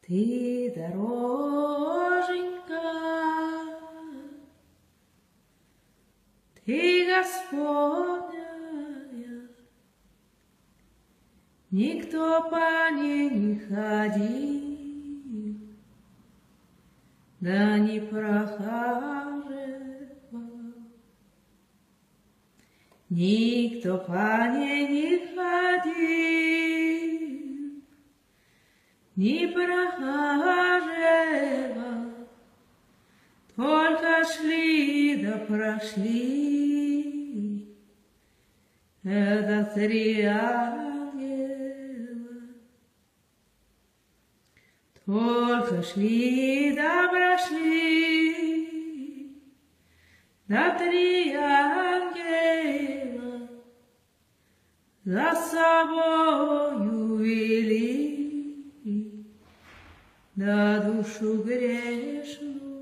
Ты, дороженька, ты Господня, никто по ней не ходил, да не прохаживал, никто по ней не ходил, не прохаживал, только шли да прошли. Это 3 ангела, только шли да прошли, да 3 ангела за собою вели, да душу грешную